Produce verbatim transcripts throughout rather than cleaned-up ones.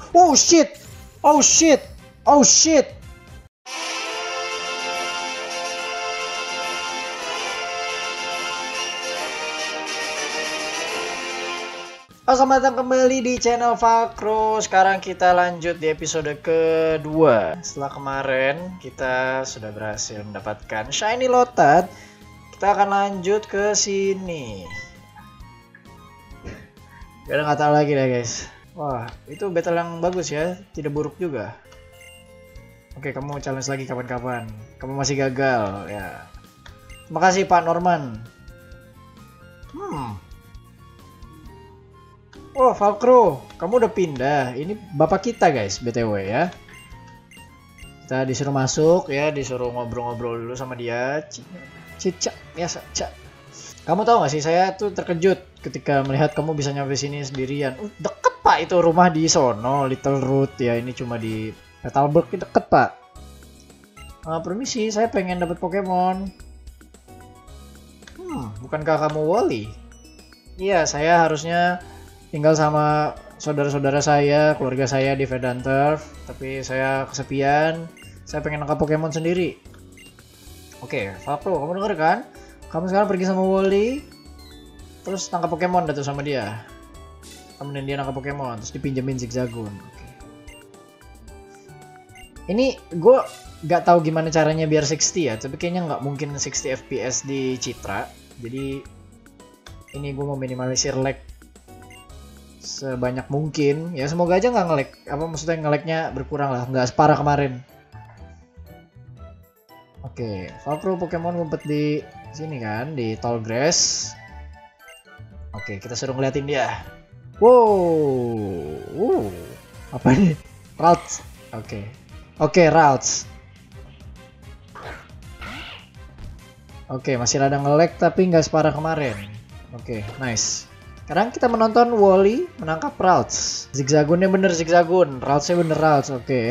Oh shit. Oh shit. Oh shit. Oh, selamat datang kembali di channel Vakro. Sekarang kita lanjut di episode kedua. Setelah kemarin kita sudah berhasil mendapatkan Shiny Lotad, kita akan lanjut ke sini. Gak nggak tahu lagi deh guys. Wah, itu battle yang bagus ya, tidak buruk juga. Oke, kamu challenge lagi kapan-kapan. Kamu masih gagal ya. Terima kasih Pak Norman. Hmm. Oh, Vakro, kamu udah pindah. Ini bapak kita guys, B T W ya. Kita disuruh masuk ya, disuruh ngobrol-ngobrol dulu sama dia. Cicak, biasa, cak. Kamu tahu gak sih, saya tuh terkejut ketika melihat kamu bisa nyampe sini sendirian. Uh, deket pak itu rumah di sono, Little Root ya. Ini cuma di Petalburg, deket pak. Uh, permisi, saya pengen dapat Pokemon. Hmm, bukankah kamu Wally? Iya, saya harusnya tinggal sama saudara-saudara saya, keluarga saya di Verdant Turf, tapi saya kesepian. Saya pengen nangkap Pokemon sendiri. Oke, Vakro, kamu denger kan? Kamu sekarang pergi sama Wally, terus tangkap Pokemon datu sama dia. Temenin dia nangkap Pokemon, terus dipinjemin Zigzagoon. Oke. Ini gue gak tahu gimana caranya biar enam puluh ya, tapi kayaknya nggak mungkin enam puluh F P S di Citra. Jadi ini gue mau minimalisir lag sebanyak mungkin ya, semoga aja nggak nge-lag, apa maksudnya nge-lagnya berkurang lah, nggak separah kemarin. Oke, Vakro Pokemon ngumpet di sini kan, di Tall Grass. Oke, kita suruh ngeliatin dia. Wow, wow. Apa ini? Routes. Oke, oke routes. Oke, masih rada nge-lag tapi nggak separah kemarin. Oke, nice. Sekarang kita menonton Wally menangkap Routes. Zigzagoonnya bener Zigzagoon, Routesnya bener Routes. Oke.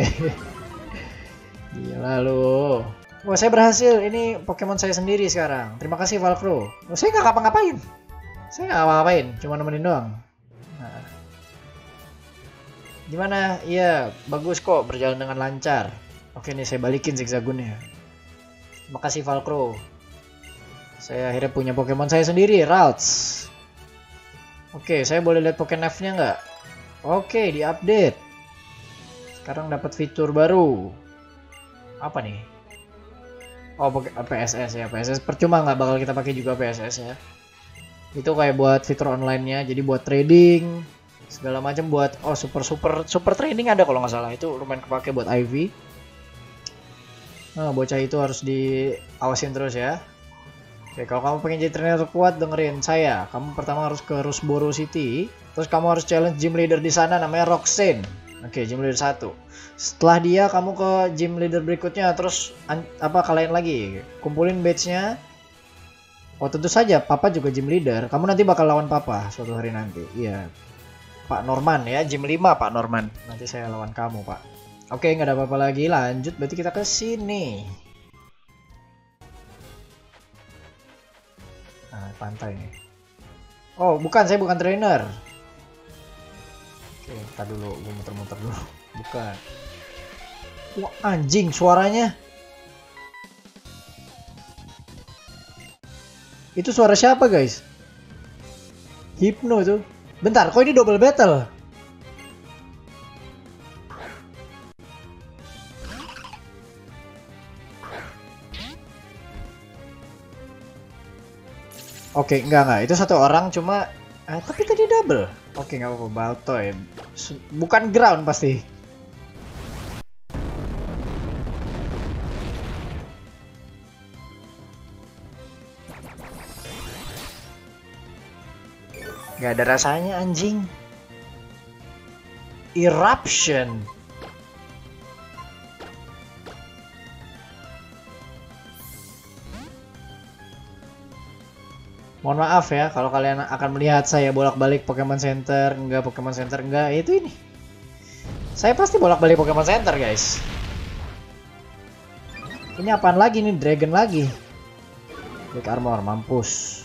Gila lu. Wah, saya berhasil. Ini Pokemon saya sendiri sekarang. Terima kasih Vakro. Oh, saya nggak ngapa-ngapain. Saya nggak ngapa-ngapain, cuma nemenin doang. Nah. Gimana? Iya, bagus kok, berjalan dengan lancar. Oke nih, saya balikin Zigzagoonnya. Terima kasih Vakro. Saya akhirnya punya Pokemon saya sendiri, Routes. Oke, saya boleh lihat Pokénavnya nggak? Oke, diupdate. Sekarang dapat fitur baru. Apa nih? Oh, P S S ya. P S S percuma nggak bakal kita pakai juga P S S ya. Itu kayak buat fitur online-nya, jadi buat trading segala macam, buat oh super super super trading ada kalau nggak salah. Itu lumayan kepake buat I V. Nah, bocah itu harus diawasin terus ya. Oke, kalau kamu pengen jadi trainer kuat, dengerin saya. Kamu pertama harus ke Rusboro City, terus kamu harus challenge gym leader di sana namanya Roxanne. Oke, gym leader satu. Setelah dia, kamu ke gym leader berikutnya, terus apa kalian lagi? Kumpulin badge-nya. Oh, tentu saja Papa juga gym leader. Kamu nanti bakal lawan Papa suatu hari nanti. Iya. Pak Norman ya, gym lima Pak Norman. Nanti saya lawan kamu, Pak. Oke, nggak ada apa-apa lagi. Lanjut, berarti kita ke sini. Nah, pantai nih. Oh, bukan, saya bukan trainer. Oke, kita dulu, gue muter-muter dulu. Bukan. Wah, anjing suaranya. Itu suara siapa, guys? Hypno tuh. Bentar, kok ini double battle? Oke, enggak enggak, itu satu orang cuma, eh, tapi tadi double. Oke, nggak apa-apa, Baltoy. Bukan ground pasti. Gak ada rasanya anjing. Eruption. Mohon maaf ya kalau kalian akan melihat saya bolak-balik Pokemon Center, enggak Pokemon Center, enggak, itu ini. Saya pasti bolak-balik Pokemon Center, guys. Ini apaan lagi nih? Dragon lagi. Black Armor, mampus.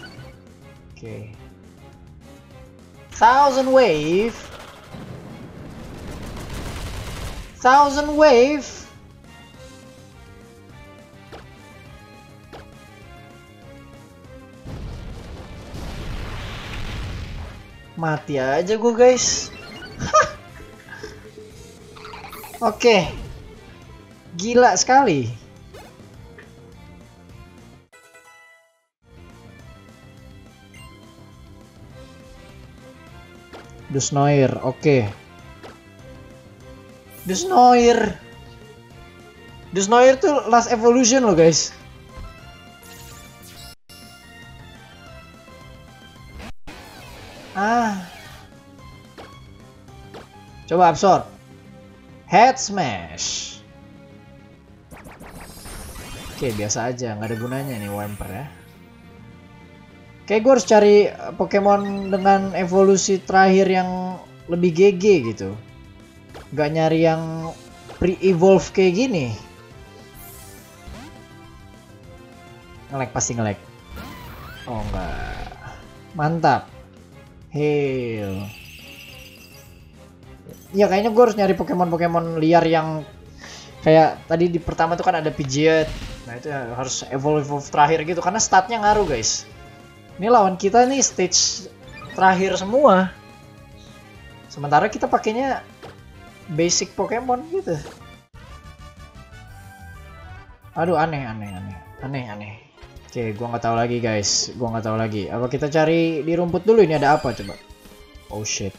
Oke. Okay. Thousand Wave. Thousand Wave. Mati aja gue guys. Oke. Gila sekali. Dusnoir, oke. Dusnoir. Dusnoir tuh last evolution loh guys. Ah. Coba absorb. Head smash. Oke, biasa aja, nggak ada gunanya nih Wamper ya. Kayak gue harus cari Pokemon dengan evolusi terakhir yang lebih G G gitu. Gak nyari yang pre-evolve kayak gini. Nge-lag, pasti nge-lag. Oh enggak. Mantap. Hail. Ya kayaknya gue harus nyari Pokemon-Pokemon liar yang kayak tadi di pertama tuh kan ada Pidgeot. Nah itu harus evolve-evolve terakhir gitu karena statnya ngaruh guys. Ini lawan kita nih stage terakhir semua. Sementara kita pakainya basic Pokemon gitu. Aduh aneh aneh aneh aneh aneh. Oke, gua nggak tahu lagi guys. Gua nggak tahu lagi. Apa kita cari di rumput dulu ini ada apa coba? Oh shit.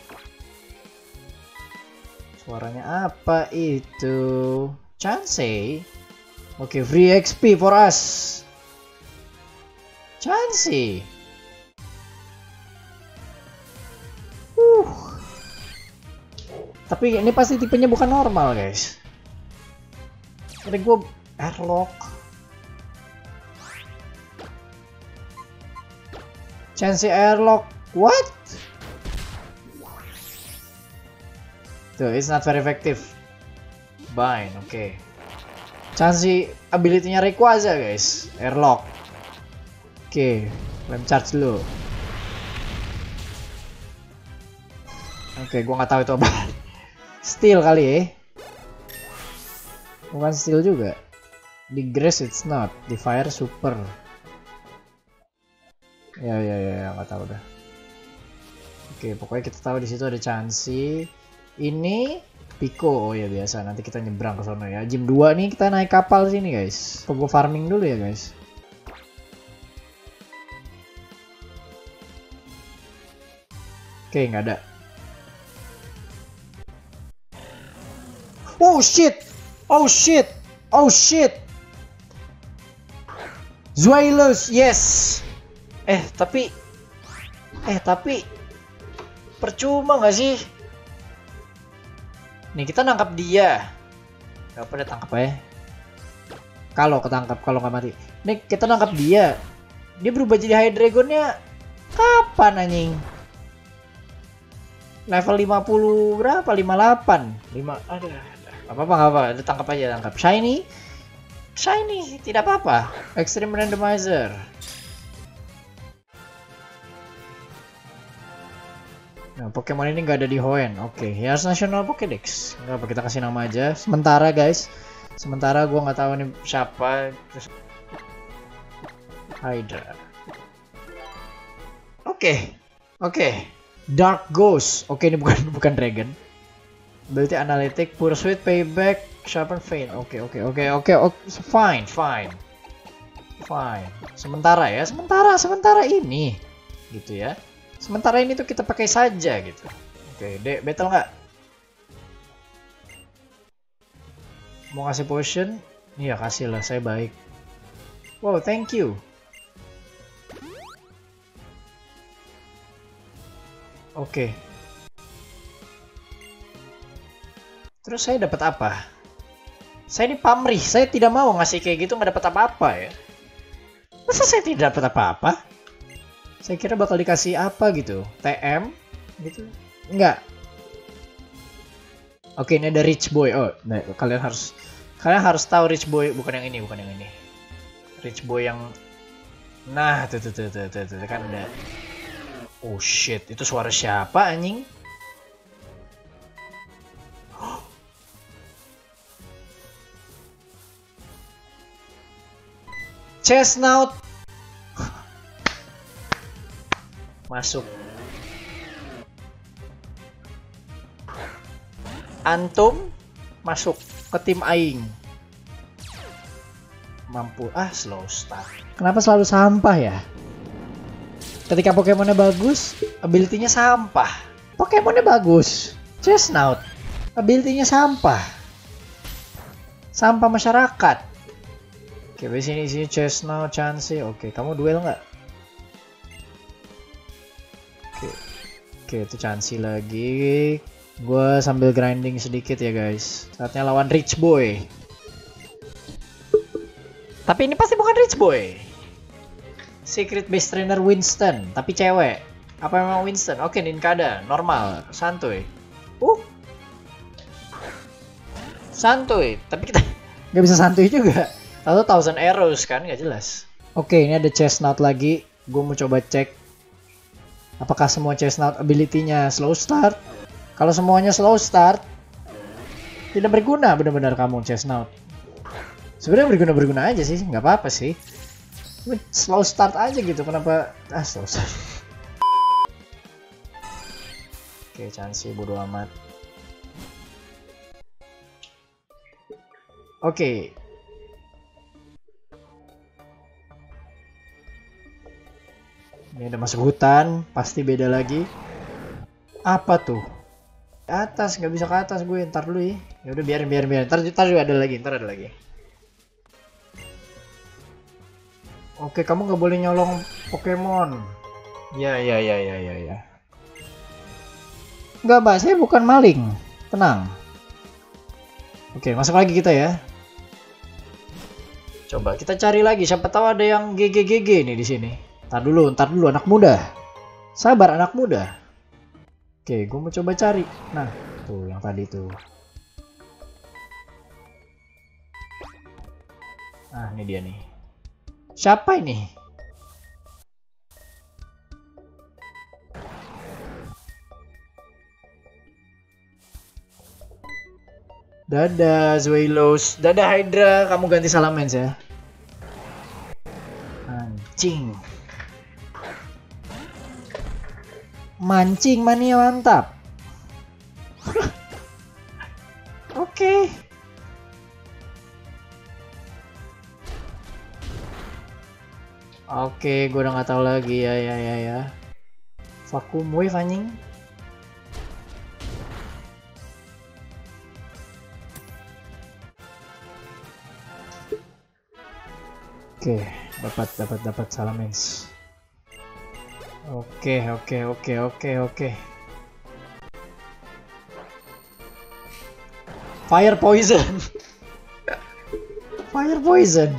Suaranya apa itu? Chansey. Oke, free X P for us. Chansey. Uh. Tapi ini pasti tipenya bukan normal guys. Jadi gue airlock. Chansey airlock. What? Tuh, it's not very effective. Bind, oke. Okay. Chansey ability-nya Rayquaza guys. Airlock. Oke, okay. Flame charge dulu. Oke, okay, gua nggak tahu itu apa. Steel kali ya. Bukan steel juga. Di grass it's not. Di fire super. Ya ya ya, ya nggak tahu dah. Oke, okay, pokoknya kita tahu di situ ada Chansey. Ini Pico. Oh ya biasa. Nanti kita nyebrang ke sana ya. Gym dua nih kita naik kapal sini guys. Pogo farming dulu ya guys. Oke, okay, nggak ada. Oh shit! Oh shit! Oh shit! Zweilous, yes! Eh tapi, eh tapi, percuma nggak sih? Nih kita nangkap dia. Gak apa tangkap aja. Kalau ketangkap, kalau nggak mati. Nih kita nangkap dia. Dia berubah jadi Hydreigonnya kapan anjing? Level lima puluh berapa? lima puluh delapan. lima aduh. Apa-apa nggak apa, apa. Tangkap aja, tangkap. Shiny. Shiny, tidak apa-apa. Extreme Randomizer. Nah, Pokemon ini nggak ada di Hoenn. Oke, okay. Ya harus National Pokédex. Nggak apa, kita kasih nama aja. Sementara guys. Sementara gua nggak tahu nih siapa. Terus Hydra. Oke. Okay. Oke. Okay. Dark Ghost. Oke, okay, ini bukan bukan Dragon. Ability Analytic, Pursuit, Payback, Sharpen Feint. Oke, oke, oke, oke, oke. Fine, fine. Fine. Sementara ya, sementara, sementara ini. Gitu ya. Sementara ini tuh kita pakai saja gitu. Oke, Dek, battle nggak? Mau kasih potion? Iya, kasih lah, saya baik. Wow, thank you. Oke. Terus saya dapat apa? Saya ini pamrih, saya tidak mau ngasih kayak gitu nggak dapat apa-apa ya. Masa saya tidak dapat apa-apa? Saya kira bakal dikasih apa gitu, T M gitu. Enggak. Oke, ini ada Rich Boy. Oh, nah, kalian harus kalian harus tahu Rich Boy, bukan yang ini, bukan yang ini. Rich Boy yang nah, tuh tuh tuh tuh tuh, tuh kan ada. Oh shit, itu suara siapa anjing? Chestnut. Masuk. Antum masuk ke tim aing. Mampu. Ah, slow start. Kenapa selalu sampah ya? Ketika Pokemonnya bagus, ability-nya sampah. Pokemonnya bagus, Chestnut, ability-nya sampah. Sampah masyarakat. Oke, di sini sini Chestnut, Chansey. Oke, kamu duel nggak? Oke, oke itu Chansey lagi. Gue sambil grinding sedikit ya guys. Saatnya lawan Rich Boy. Tapi ini pasti bukan Rich Boy. Secret Base Trainer Winston, tapi cewek. Apa memang Winston? Oke, Nincada, normal, santuy. Uh, santuy. Tapi kita nggak bisa santuy juga. Tahu Thousand Arrows kan, nggak jelas. Oke, ini ada Chestnut lagi. Gue mau coba cek apakah semua Chestnut ability-nya slow start. Kalau semuanya slow start, tidak berguna benar-benar kamu Chestnut. Sebenarnya berguna-berguna aja sih, nggak apa-apa sih. Slow start aja gitu, kenapa? Ah, slow start. Oke, Chansey bodo amat. Oke. Ini udah masuk hutan, pasti beda lagi. Apa tuh? Atas, nggak bisa ke atas gue, ntar dulu ya. Ya udah biarin, biarin, biarin. Ntar, ntar ada lagi, ntar ada lagi. Oke, kamu nggak boleh nyolong Pokemon. Ya, ya, ya, ya, ya, ya. Nggak, Mbak, saya bukan maling. Tenang. Oke, masuk lagi kita ya. Coba kita cari lagi. Siapa tahu ada yang G G G G nih di sini. Ntar dulu, ntar dulu, anak muda. Sabar, anak muda. Oke, gue mau coba cari. Nah, tuh yang tadi tuh. Ah, ini dia nih. Siapa ini? Dadah Zweilos, dadah Hydra, kamu ganti Salamence ya. Anjing. Mancing mania mantap. Oke. Okay. Oke, gue udah nggak tahu lagi ya ya ya ya. Vacuum wave anjing. Oke, dapat dapat dapat Salamence. Oke oke oke oke oke. Fire poison. Fire poison.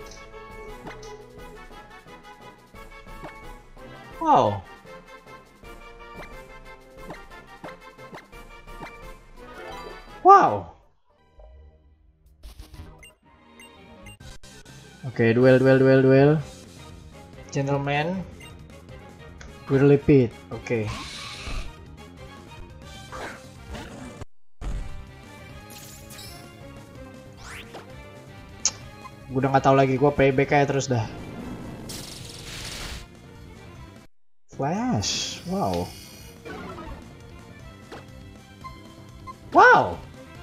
Wow. Wow. Oke, okay, duel duel duel duel. Gentleman. Whirly Pit. Oke. Okay. Gue udah nggak tahu lagi, gue P B K ya terus dah. Flash, wow. Wow.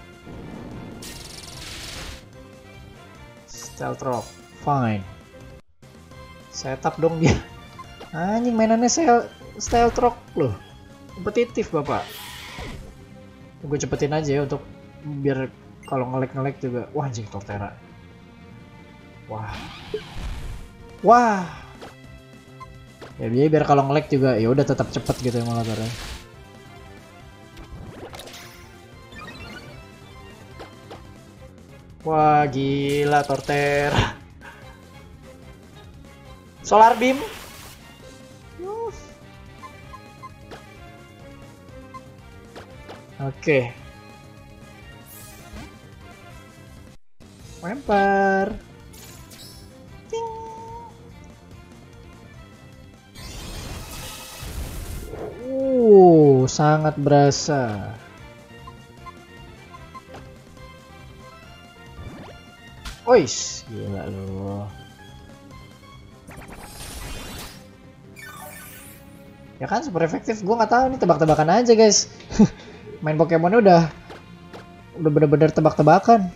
Stealth Rock, fine. Setup dong dia. Anjing mainannya Stealth Rock loh. Kompetitif bapak. Gue cepetin aja ya untuk biar kalau ngelek-ngelek juga. Wah anjing Torterra. Wah. Wah. Ya biar, biar kalau nge-lag juga ya udah tetap cepet gitu ya malah bareng. Wah gila Torterra. Solar Beam. Oke. Lempar. Uh, sangat berasa. Ois, gila loh. Ya kan super efektif. Gue nggak tahu nih, tebak-tebakan aja guys. Main Pokemonnya udah udah bener-bener tebak-tebakan.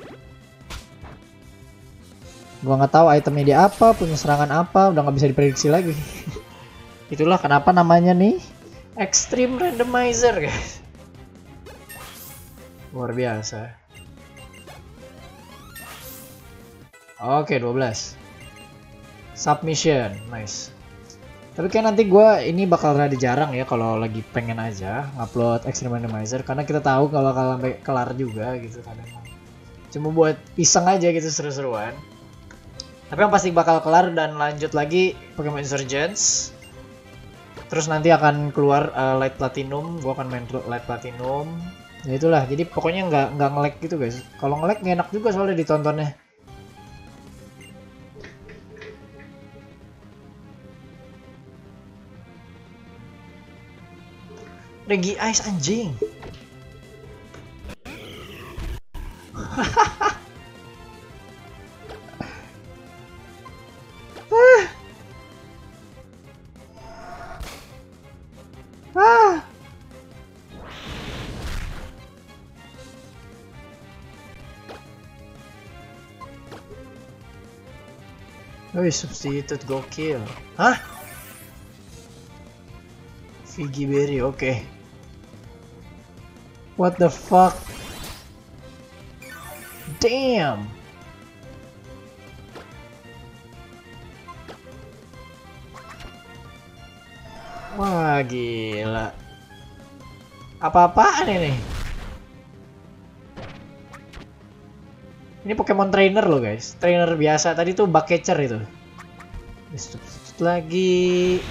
Gua nggak tahu itemnya dia apa, punya serangan apa, udah nggak bisa diprediksi lagi. Itulah kenapa namanya nih Extreme Randomizer guys. Luar biasa. Oke, dua belas. Submission, nice. Tapi kayak nanti gue ini bakal rada jarang ya kalau lagi pengen aja ngupload Extreme Randomizer, karena kita tahu kalau kalau sampai kelar juga gitu kadang. Cuma buat iseng aja gitu, seru-seruan. Tapi yang pasti bakal kelar dan lanjut lagi Pokemon Insurgence. Terus nanti akan keluar uh, Light Platinum, gua akan main Light Platinum. Ya itulah, jadi pokoknya nggak nggak nge-lag gitu guys. Kalau nge-lag nggak enak juga soalnya ditontonnya. Regi Ice anjing. Ah. Oh, substitute gokil. Hah? Figi Berry, oke. Okay. What the fuck? Damn. Wah, gila. Apa-apaan ini? Ini Pokemon trainer loh guys. Trainer biasa. Tadi tuh bug catcher itu. Lagi.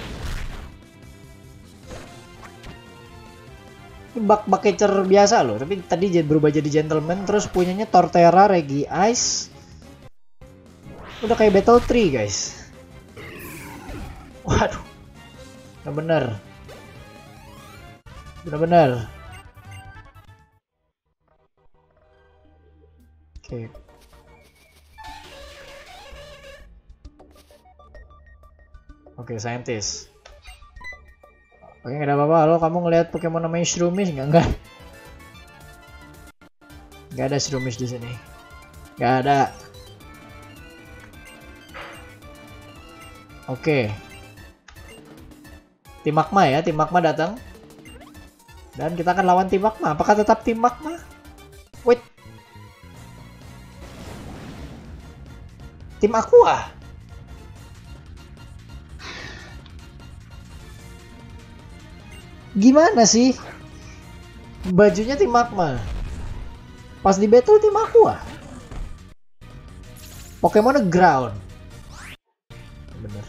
Ini bug bug catcher biasa loh. Tapi tadi berubah jadi gentleman. Terus punyanya Torterra, Regi Ice. Udah kayak Battle Tree guys. Waduh. Bener-bener. Bener-bener. Oke. Okay. Oke, okay, scientist. Oke, okay, nggak ada apa-apa. Halo, kamu ngelihat Pokemon namanya Shroomish nggak? Enggak. Nggak ada Shroomish di sini. Nggak ada. Oke. Okay. Tim Magma ya, tim Magma datang. Dan kita akan lawan tim Magma. Apakah tetap tim Magma? Wait. Tim Aqua. Gimana sih? Bajunya tim Magma. Pas di battle tim Aqua. Pokemon Ground. Bener.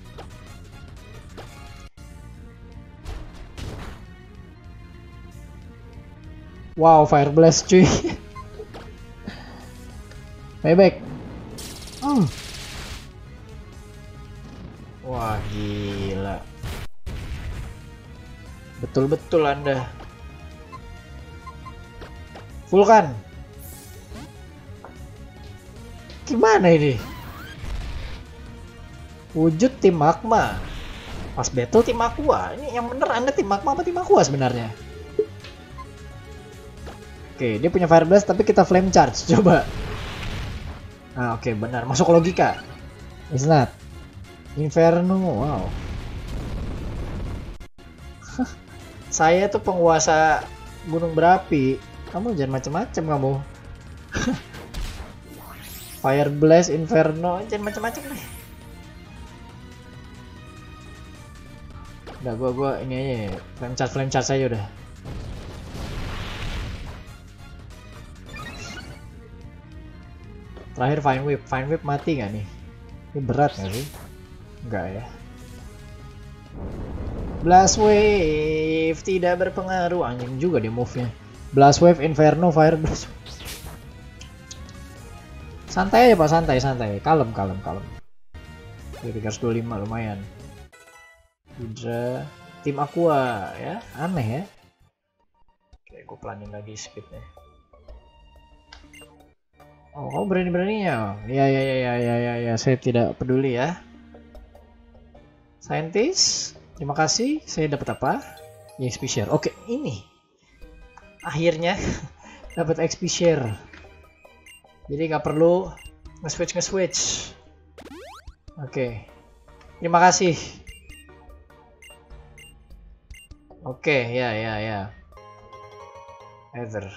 Wow, Fire Blast cuy. Bye-bye. Hmm. Wah, gila. Betul-betul Anda. Vulkan. Gimana ini? Wujud tim Magma. Pas battle tim Aqua. Ini yang bener Anda tim Magma apa tim Aqua sebenarnya? Oke, dia punya Fire Blast tapi kita Flame Charge. Coba. Nah, oke, okay, benar. Masuk logika. It's not. Inferno, wow. Saya tuh penguasa gunung berapi. Kamu jangan macem-macem kamu. Fire Blast, Inferno, jangan macem-macem deh. Udah, gua gua ini aja ya. Flame charge, flame charge aja udah. Terakhir Fine Whip, Fine Whip mati nggak nih? Ini berat nggak sih? Enggak ya. Blast Wave tidak berpengaruh, anjing juga dia move-nya. Blast Wave, Inferno, Fire Blast. Santai aja Pak, santai, santai. Kalem, kalem, kalem. tiga ratus dua puluh lima lumayan. Hydra, tim Aqua ya, aneh ya. Oke, gue planin lagi speednya. Oh, kamu berani-beraninya? Ya, ya, ya, ya, ya, ya, ya, saya tidak peduli ya. Scientist? Terima kasih. Saya dapat apa? E X P share. Oke, ini. Akhirnya dapat X P share. Jadi nggak perlu nge-switch nge-switch. Oke. Terima kasih. Oke, ya ya ya. Ether.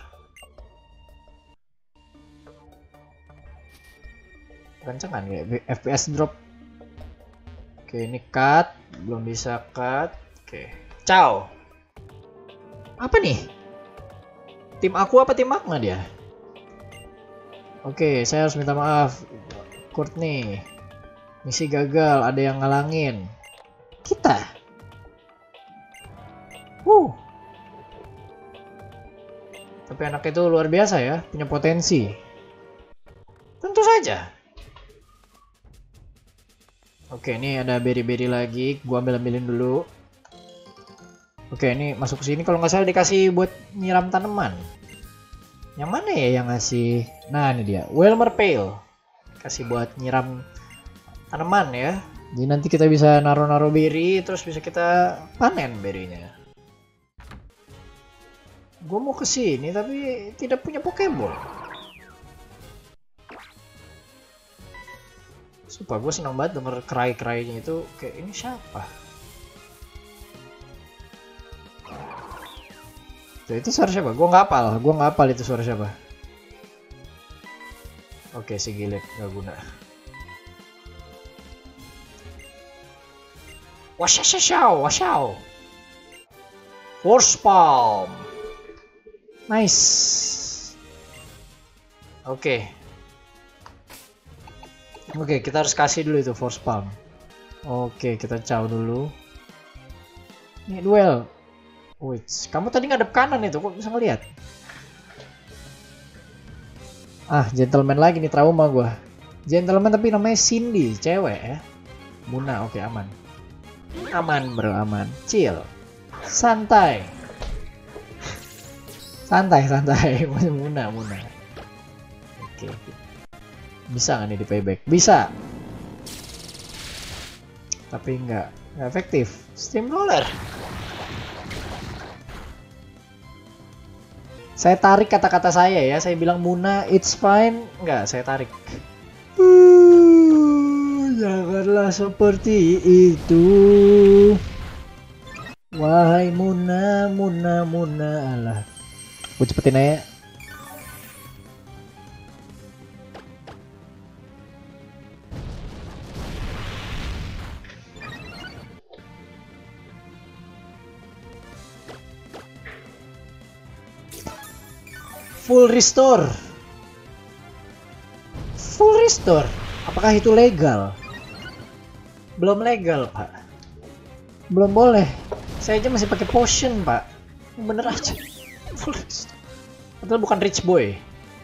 Kencengan ya F P S drop. Oke, ini cut, belum bisa cut. Oke. Ciao. Apa nih? Tim aku apa tim Magma dia? Oke, saya harus minta maaf. Kurt nih. Misi gagal, ada yang ngalangin. Kita. Uh. Tapi anak itu luar biasa ya, punya potensi. Tentu saja. Oke, ini ada berry-berry lagi. Gua ambil-ambilin dulu. Oke, ini masuk ke sini. Kalau nggak salah dikasih buat nyiram tanaman. Yang mana ya yang ngasih? Nah, ini dia. Welmer Pail. Kasih buat nyiram tanaman ya. Jadi nanti kita bisa naruh-naruh berry, terus bisa kita panen berrynya. Gue mau ke sini tapi tidak punya Pokeball. Sumpah gue senang banget denger cry-cry-nya itu. Kayak ini siapa? Tuh, itu suara siapa? Gue nggak hafal. Gue nggak hafal itu suara siapa. Oke, si Gilet nggak guna. Washashashao, washaw. Force Palm. Nice. Oke. Oke, kita harus kasih dulu itu Force Palm. Oke, kita caw dulu. Ini duel. Wih, kamu tadi ngadep kanan itu, kok bisa ngeliat? Ah, gentleman lagi nih, trauma gua. Gentleman tapi namanya Cindy, cewek ya. Muna, oke aman. Aman bro, aman. Chill. Santai. Santai, santai. Muna, Muna. Oke. Bisa nggak nih di payback? Bisa. Tapi nggak, nggak efektif. Steamroller. Saya tarik kata-kata saya ya. Saya bilang Muna, it's fine. Nggak, saya tarik. Uh, janganlah seperti itu. Wahai Muna, Muna, Muna. Alah. Gue cepetin aja. Full restore. Full restore. Apakah itu legal? Belum legal, Pak. Belum boleh. Saya aja masih pakai potion, Pak. Bener aja. Full restore. Padahal bukan rich boy.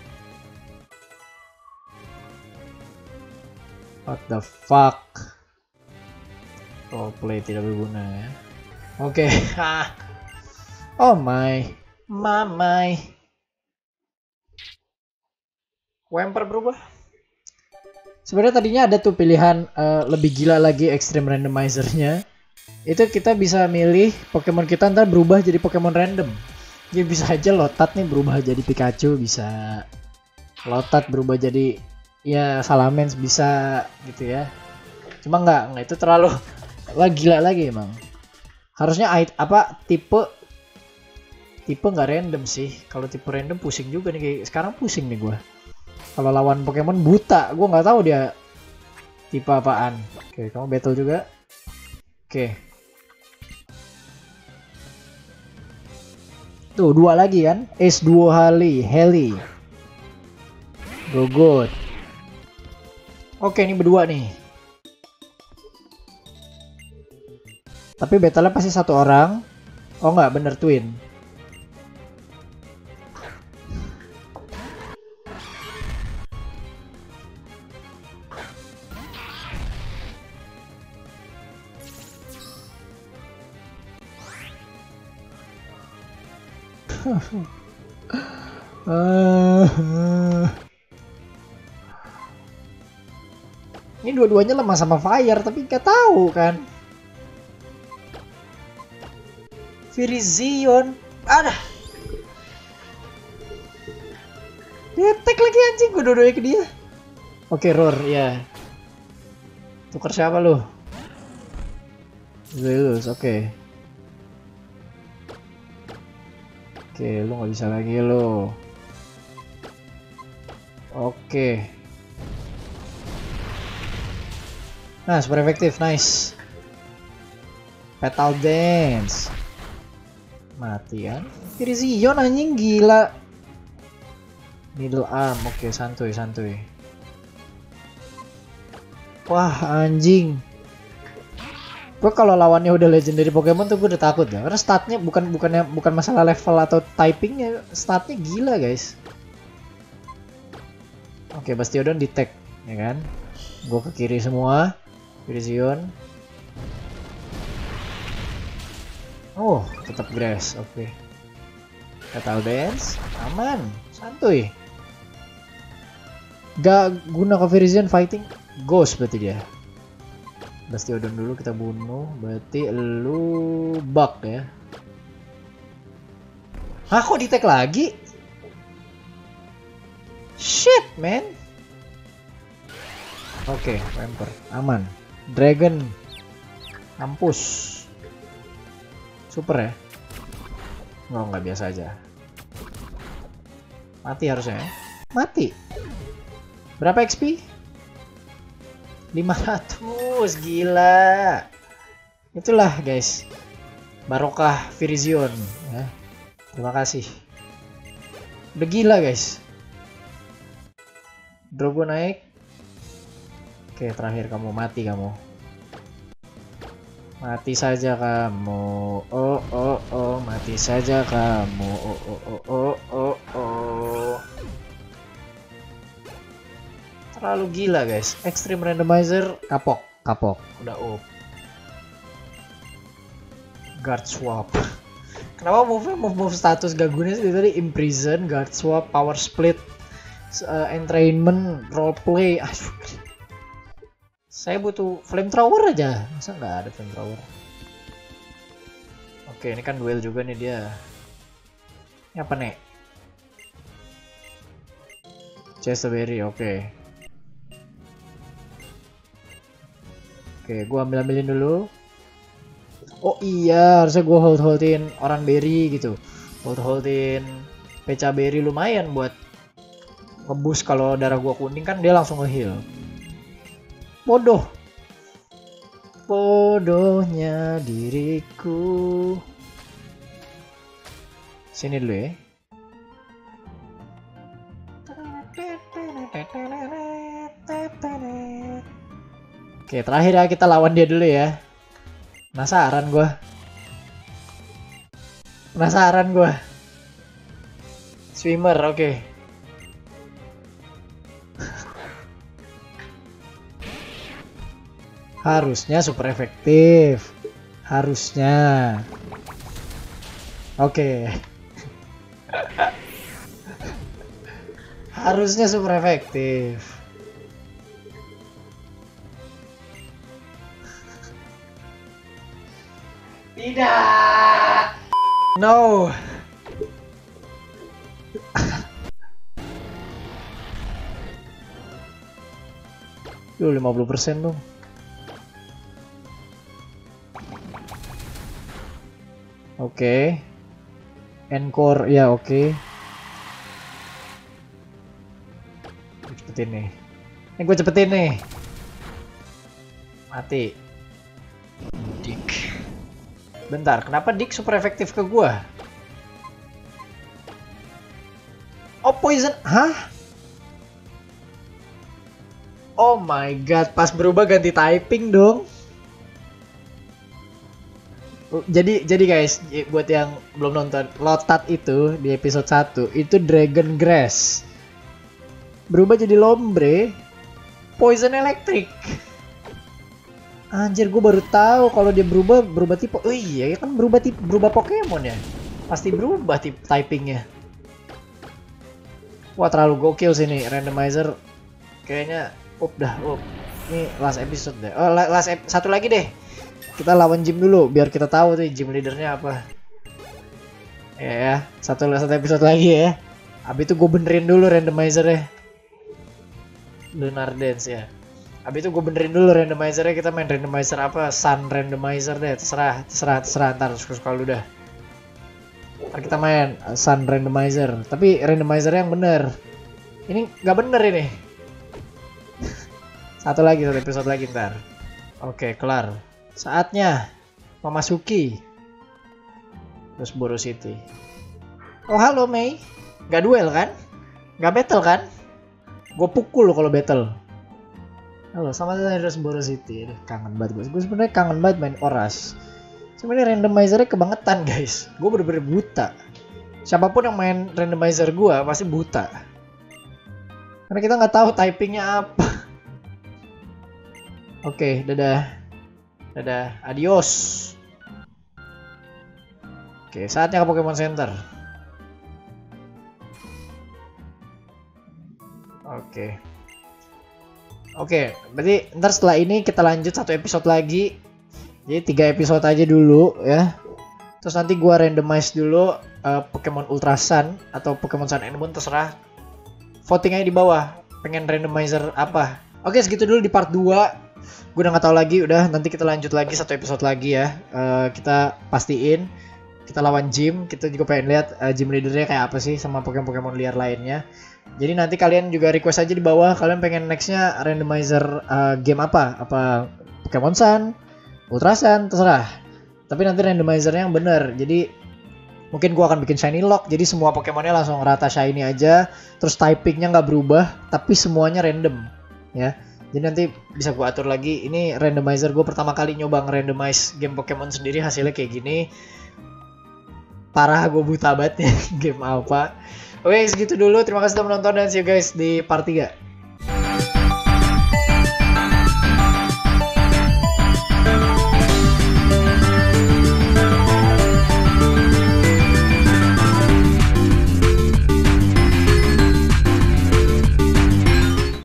What the fuck? Roleplay tidak berguna ya. Oke. Okay. Oh my. Mamai. Wemper berubah. Sebenarnya tadinya ada tuh pilihan uh, lebih gila lagi Extreme Randomizer-nya. Itu kita bisa milih Pokemon kita ntar berubah jadi Pokemon random. Jadi bisa aja Lotat nih berubah jadi Pikachu, bisa Lotat berubah jadi ya Salamence, bisa gitu ya. Cuma nggak, nggak itu terlalu lah gila lagi emang. Harusnya apa tipe tipe nggak random sih. Kalau tipe random pusing juga nih, kayak sekarang pusing nih gua. Kalau lawan Pokemon buta, gue nggak tahu dia tipe apaan. Oke, kamu battle juga. Oke. Tuh, dua lagi kan? Ace dua kali, Heli. Go good. Oke, ini berdua nih. Tapi battle-nya pasti satu orang. Oh nggak, bener twin. Ini dua-duanya lemah sama fire, tapi nggak tahu kan. Virizion. Ada. Detek lagi anjing, gue dua-duanya ke dia. Oke, Roar, ya. Tukar siapa lu? Zeus, oke. Oke, lu nggak bisa lagi lo. Oke. Nah, super efektif, nice. Petal Dance. Mati kan? Virizion anjing gila. Middle arm, oke, santuy santuy. Wah anjing. Gue kalau lawannya udah legendary Pokemon tuh gue udah takut ya. Karena statnya bukan bukannya bukan masalah level atau typingnya, statnya gila guys. Oke, Bastiodon di tag, ya kan? Gue ke kiri semua. Virizion. Oh, tetap grass, oke. Petal Dance, aman, santuy. Gak guna ke Virizion fighting, ghost berarti dia. Bastiodon dulu kita bunuh, berarti lu bug ya. Hah, kok di tag lagi? Shit man. Oke, okay, Vamper aman. Dragon kampus super ya. Oh, nggak biasa aja. Mati harusnya ya. Mati. Berapa X P? lima ratus, gila. Itulah guys, barokah Virizion ya. Terima kasih. Udah gila guys. Drogo naik. Oke, terakhir kamu mati kamu. Mati saja kamu. Oh oh oh, mati saja kamu. Oh oh oh oh oh oh. Terlalu gila guys. Extreme Randomizer kapok, kapok. Udah up. Guard Swap. Kenapa move move move status gak guna sih tadi? Imprison, Guard Swap, Power Split, uh, Entrainment, Roleplay. Aduh. Saya butuh Flamethrower aja. Masa nggak ada Flamethrower? Oke, ini kan duel juga nih dia. Ini apa nih? Chesterberry, oke. Oke, gua ambil ambilin dulu. Oh iya, harusnya gua hold holdin orang berry gitu. Hold holdin Pecha berry lumayan buat ngeboost kalau darah gua kuning kan dia langsung nge-heal. Bodoh. Bodohnya diriku. Sini dulu ya. Oke, terakhir ya kita lawan dia dulu ya. Penasaran gua. Penasaran gua. Swimmer, oke. Okay. Harusnya super efektif. Harusnya. Oke. Okay. Harusnya super efektif. Tidak. No. Duh, lima puluh persen dong. Oke. Okay. Encore, ya oke. Okay. Cepetin nih. Ini gue cepetin nih. Mati. Dick. Bentar, kenapa Dick super efektif ke gue? Oh, poison. Hah? Oh my god, pas berubah ganti typing dong. Jadi jadi guys, buat yang belum nonton, Lotat itu di episode satu itu Dragon Grass. Berubah jadi Lombre, Poison Electric. Anjir, gue baru tahu kalau dia berubah berubah tipe. Oh iya, kan berubah tipe, berubah Pokemon ya. Pasti berubah tipe typingnya. Wah, terlalu gokil sih nih randomizer. Kayaknya up dah, up. Ini last episode deh. Oh, last ep satu lagi deh. Kita lawan gym dulu biar kita tahu tuh gym leadernya apa. Ya, ya. Satu, satu episode lagi ya. Abis itu gue benerin dulu randomizernya. Lunar Dance ya. Abis itu gue benerin dulu randomizernya. Kita main randomizer apa? Sun randomizer deh. Terserah, terserah, terserah. Ntar suka-suka lu dah. Ntar kita main Sun randomizer. Tapi randomizer yang bener. Ini nggak bener ini. Satu lagi, satu episode lagi ntar. Oke, kelar. Saatnya memasuki Roseboro City. Oh halo Mei. Gak duel kan? Gak battle kan? Gue pukul lo kalau battle. Halo, sama saya Roseboro City. Aduh, kangen banget gue. Gue sebenarnya kangen banget main Oras. Sebenarnya randomizernya kebangetan guys. Gue bener-bener buta. Siapapun yang main randomizer gue pasti buta. Karena kita nggak tahu typingnya apa. Oke, dadah. Dadah, adios. Oke, saatnya ke Pokemon Center. Oke. Oke, berarti ntar setelah ini kita lanjut satu episode lagi. Jadi tiga episode aja dulu ya. Terus nanti gua randomize dulu uh, Pokemon Ultra Sun atau Pokemon Sun and Moon, terserah. Voting aja di bawah. Pengen randomizer apa? Oke, segitu dulu di part dua. Gue udah gak tahu lagi, udah nanti kita lanjut lagi satu episode lagi ya. Uh, kita pastiin kita lawan gym, kita juga pengen lihat uh, gym leadernya kayak apa sih sama Pokemon-Pokemon liar lainnya. Jadi nanti kalian juga request aja di bawah, kalian pengen nextnya randomizer uh, game apa? Apa Pokemon Sun, Ultra Sun, terserah. Tapi nanti randomizernya yang bener. Jadi mungkin gua akan bikin shiny lock, jadi semua Pokemonnya langsung rata shiny aja, terus typingnya nggak berubah, tapi semuanya random, ya. Jadi nanti bisa gua atur lagi. Ini randomizer gue pertama kali nyoba nge-randomize game Pokemon sendiri, hasilnya kayak gini. Parah, gue buta banget ya game apa. Oke, segitu dulu. Terima kasih telah menonton dan see you guys di part tiga.